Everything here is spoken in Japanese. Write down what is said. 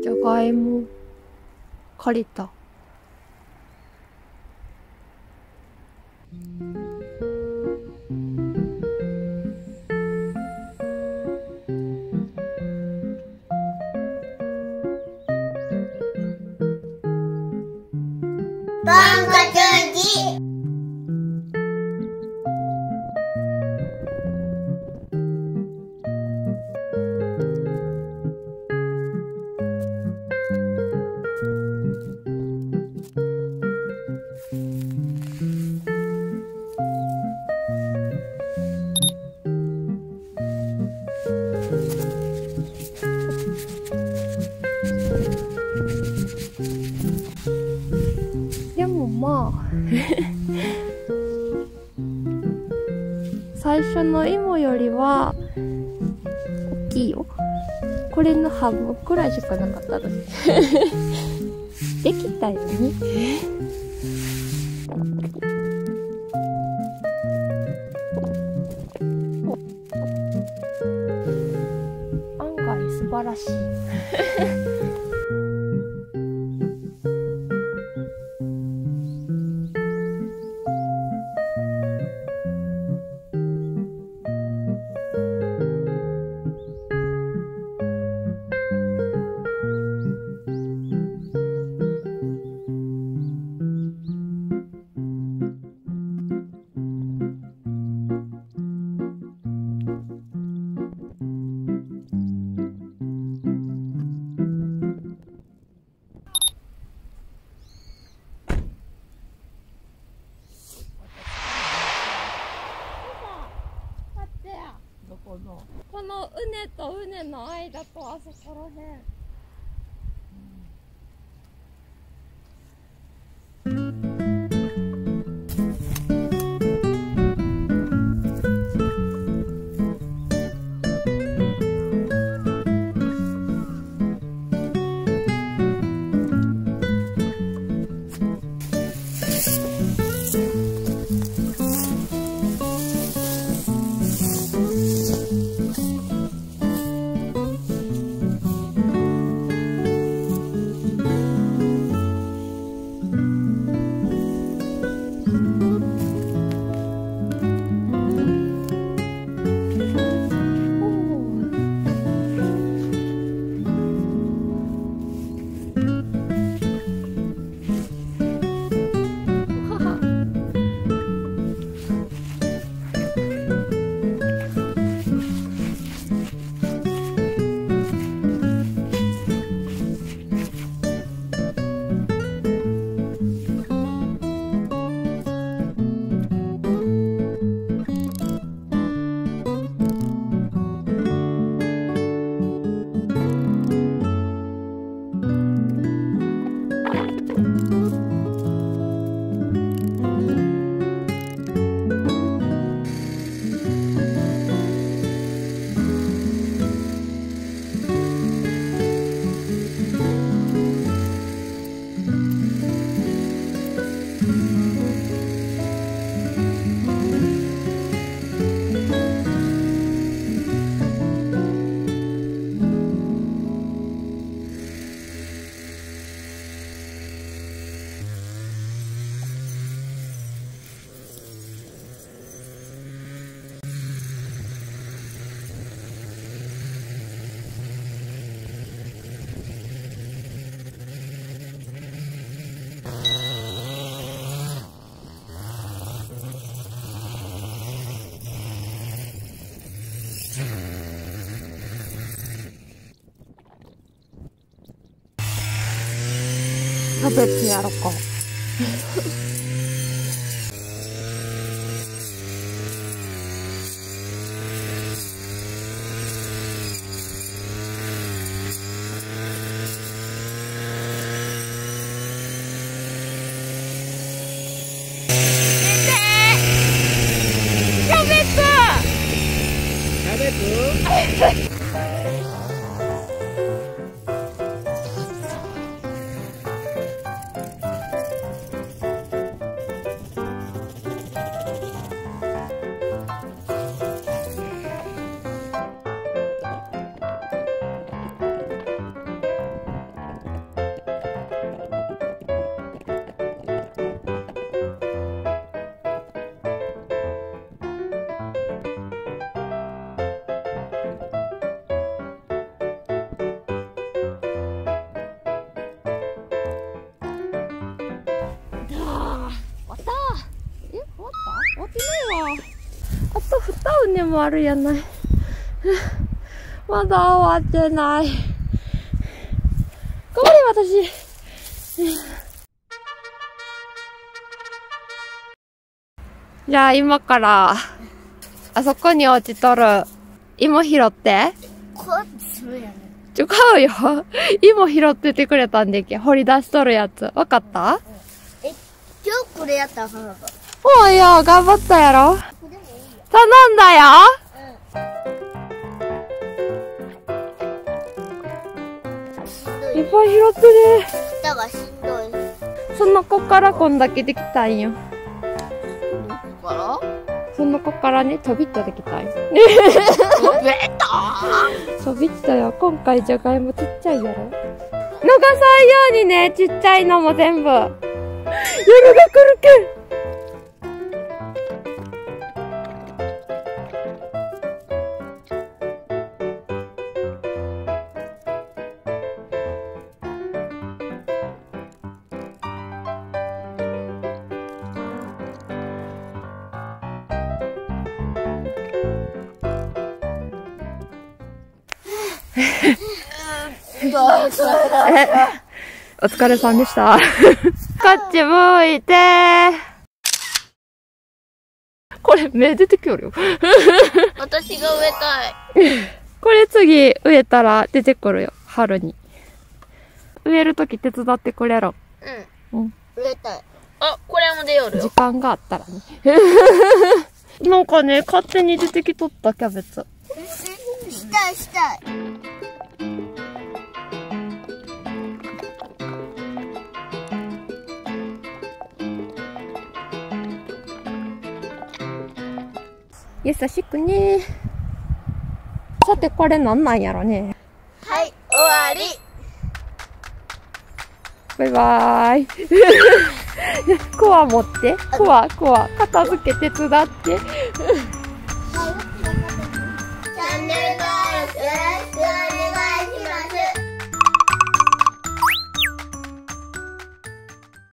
じゃがいも借りた。 バンコチョウジ。 でもまあ最初の芋よりは大きいよ。これの半分くらいしかなかったのにできたよね。案外素晴らしいこの畝と畝の間とあそこらへん。キャベツやろかキャベツ根もあるやない。まだ終わってない。頑張れ、私。じゃあ今から、あそこに落ちとる芋拾って。 こっちするやね。 買うよ。芋拾っててくれたんでけ。掘り出しとるやつ。わかった？ 今日これやったら花が。 おうよ、頑張ったやろ。頼んだよ。いっぱい拾ってね。 だがしんどい。 その子からこんだけできたんよ。その子からね、ちょびっとできたんよ。ちょびっとよ。今回じゃがいもちっちゃいやろ。逃さんようにね、ちっちゃいのも全部。夜が来るけん。お疲れさんでした。こっち向いてー。これ目出てくるよ。 私が植えたい。 これ次植えたら出てくるよ。春に。植えるとき手伝ってくれろ。 うん。植えたい。あ、これも出よるよ。 時間があったらね。なんかね、勝手に出てきとったキャベツ。 したいしたい。 優しくね。さてこれなんなんやろね。 はい、終わり。 バイバーイ。コア持って。コア。片付け手伝って。 チャンネル登録よろしく。